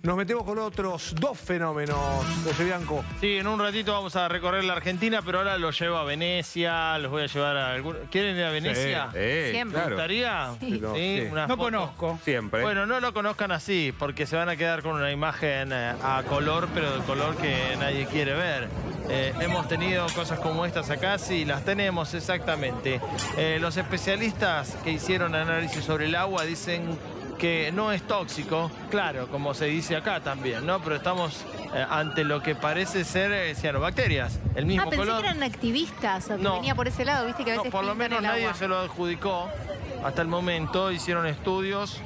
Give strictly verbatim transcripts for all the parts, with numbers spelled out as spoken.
nos metemos con otros dos fenómenos, José Bianco. Sí, en un ratito vamos a recorrer la Argentina, pero ahora los llevo a Venecia, los voy a llevar a algún... ¿Quieren ir a Venecia? Sí, eh, Siempre. ¿Te claro. gustaría? Sí. No, Sí, sí. una No foto. conozco. Siempre. Bueno, no lo conozcan así, porque se van a quedar con una imagen eh, a color, pero de color que nadie quiere ver. Eh, hemos tenido cosas como estas acá, sí, las tenemos exactamente. Eh, los especialistas que hicieron análisis sobre el agua dicen que no es tóxico, claro, como se dice acá también, ¿no? Pero estamos eh, ante lo que parece ser eh, cianobacterias, el mismo Ah, pensé color. que eran activistas o que No. venía por ese lado, viste que a No, veces por lo pintan menos el nadie agua. se lo adjudicó hasta el momento, hicieron estudios,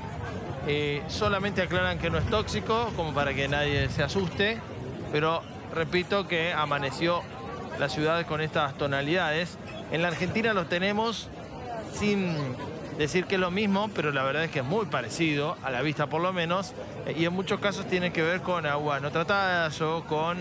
eh, solamente aclaran que no es tóxico, como para que nadie se asuste, pero repito que amaneció la ciudad con estas tonalidades. En la Argentina los tenemos sin decir que es lo mismo, pero la verdad es que es muy parecido, a la vista por lo menos, eh, y en muchos casos tiene que ver con agua no tratadas o con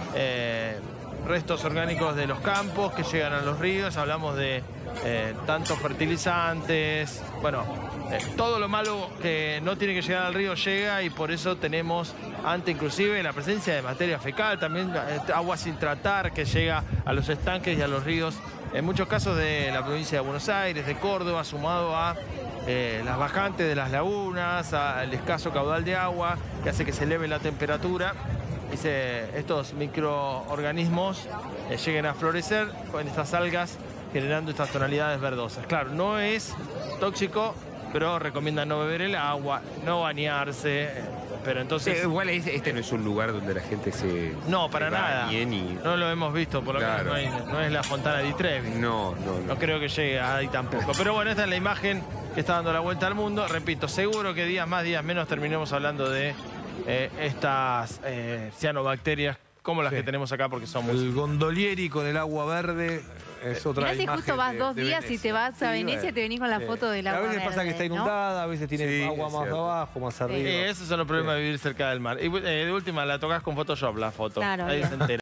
eh, restos orgánicos de los campos que llegan a los ríos. Hablamos de eh, tantos fertilizantes, bueno, eh, todo lo malo que no tiene que llegar al río llega, y por eso tenemos ante inclusive la presencia de materia fecal, también eh, agua sin tratar que llega a los estanques y a los ríos, en muchos casos de la provincia de Buenos Aires, de Córdoba, sumado a eh, las bajantes de las lagunas, al escaso caudal de agua que hace que se eleve la temperatura y se, estos microorganismos eh, lleguen a florecer con estas algas, generando estas tonalidades verdosas. Claro, no es tóxico, pero recomiendan no beber el agua, no bañarse, eh, pero entonces... Eh, igual es- este no es un lugar donde la gente se... No, para se nada. bañe ni- No lo hemos visto, por lo Claro. menos no, hay- no es la Fontana di Trevi. No, no, no. No creo que llegue ahí tampoco. Pero bueno, esta es la imagen que está dando la vuelta al mundo. Repito, seguro que días más, días menos terminemos hablando de eh, estas eh, cianobacterias como las Sí. que tenemos acá, porque son muy... El gondolieri con el agua verde es otra Mirá si imagen justo vas de- dos de días y Venecia. te vas a Sí, Venecia bueno. y te venís con la Sí. foto del A agua veces pasa que está verde, ¿no? inundada, a veces tiene Sí, agua es más cierto. abajo, más arriba. Sí, esos son los problemas de vivir cerca del mar. Y eh, de última, la tocas con Photoshop la foto. Claro, Ahí bien. se entera.